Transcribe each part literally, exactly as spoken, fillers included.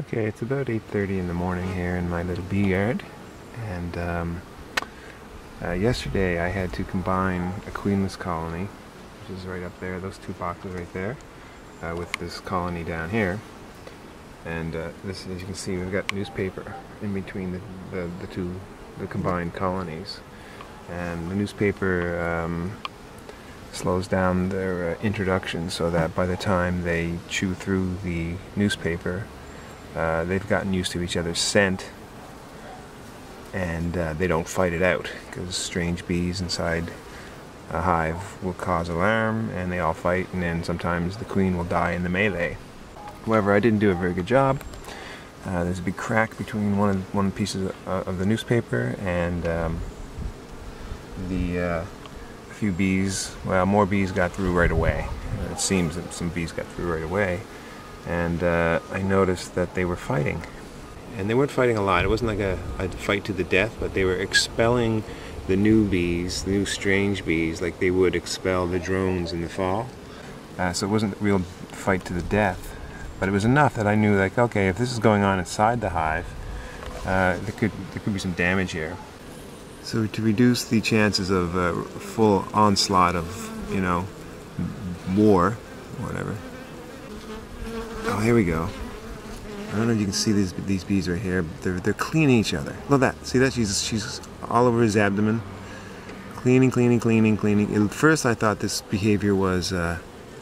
Okay, it's about eight thirty in the morning here in my little bee yard, and um, uh, yesterday I had to combine a queenless colony, which is right up there, those two boxes right there, uh, with this colony down here. And uh, this, as you can see, we've got newspaper in between the, the, the two, the combined colonies. And the newspaper um, slows down their uh, introduction so that by the time they chew through the newspaper, uh, they've gotten used to each other's scent, and uh, they don't fight it out, because strange bees inside a hive will cause alarm and they all fight, and then sometimes the queen will die in the melee. However, I didn't do a very good job. Uh, there's a big crack between one of one pieces of, uh, of the newspaper and um, the uh, a few bees. Well, more bees got through right away. Uh, it seems that some bees got through right away, and uh, I noticed that they were fighting. And they weren't fighting a lot. It wasn't like a, a fight to the death, but they were expelling the new bees, the new strange bees, like they would expel the drones in the fall. Uh, so it wasn't a real fight to the death. But it was enough that I knew, like, okay, if this is going on inside the hive, uh, there could there could be some damage here. So to reduce the chances of a full onslaught of, you know, war, whatever. Oh, here we go. I don't know if you can see these these bees right here. But they're they're cleaning each other. Look at that. See that? She's she's all over his abdomen, cleaning, cleaning, cleaning, cleaning. At first, I thought this behavior was. Uh,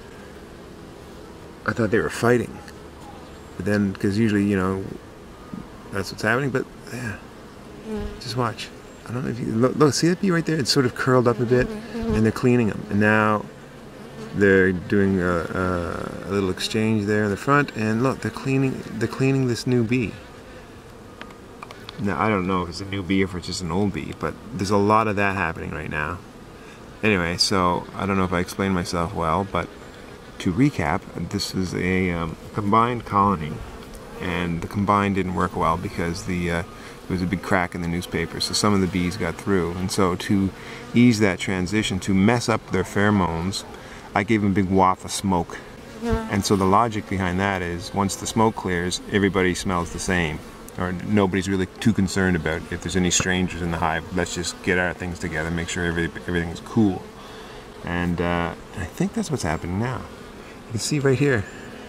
I thought they were fighting. But then, because usually, you know, that's what's happening, but yeah, just watch. I don't know if you, look, look, see that bee right there? It's sort of curled up a bit, and they're cleaning them. And now they're doing a, a, a little exchange there in the front, and look, they're cleaning, they're cleaning this new bee. Now, I don't know if it's a new bee or if it's just an old bee, but there's a lot of that happening right now. Anyway, so I don't know if I explained myself well, but to recap, this is a um, combined colony, and the combined didn't work well because the uh, there was a big crack in the newspaper, so some of the bees got through. And so to ease that transition, to mess up their pheromones, I gave them a big waft of smoke. And so the logic behind that is, once the smoke clears, everybody smells the same, or nobody's really too concerned about if there's any strangers in the hive. Let's just get our things together, make sure every, everything's cool. And uh, I think that's what's happening now. You can see right here,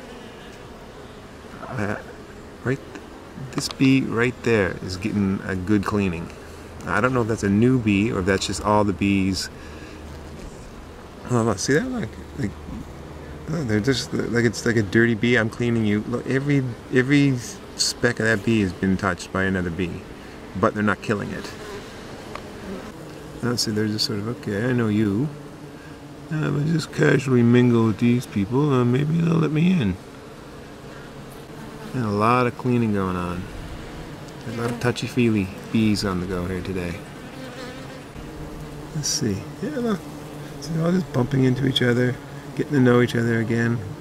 uh, right, this bee right there is getting a good cleaning. I don't know if that's a new bee or if that's just all the bees. Oh, look, see that? Like, like oh, they're just like it's like a dirty bee. I'm cleaning you. Look, every every speck of that bee has been touched by another bee, but they're not killing it. Oh, see, they're just sort of, okay, I know you. Uh, but just casually mingle with these people, uh, maybe they'll let me in. And a lot of cleaning going on. A lot of touchy-feely bees on the go here today. Let's see. Yeah, look. So they're all just bumping into each other, getting to know each other again.